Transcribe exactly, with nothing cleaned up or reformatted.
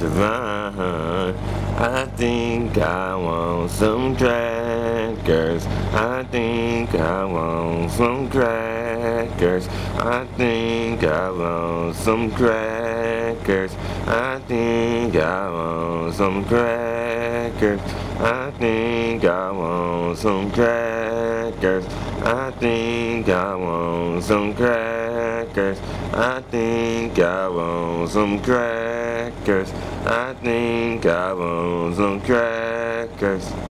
Javon. I think I want some crackers. I think I want some crackers. I think I want some crackers. I think I want some crackers. I think I want some crackers. I think I want some crackers. I think I want some crackers. I think I want some crackers.